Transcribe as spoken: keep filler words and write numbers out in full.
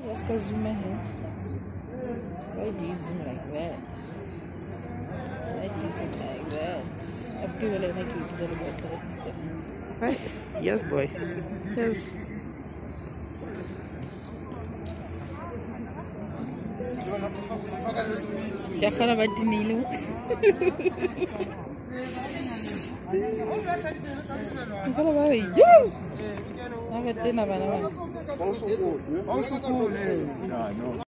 Let's go zoom ahead. Why do you zoom like that? Why do you zoom like that? I'm going to make it a little bit of step. Right? Yes, boy. Yes. Ya khona ba dinile. Ngala ba yo. Na vetena bana ba. Also cool. Also cool.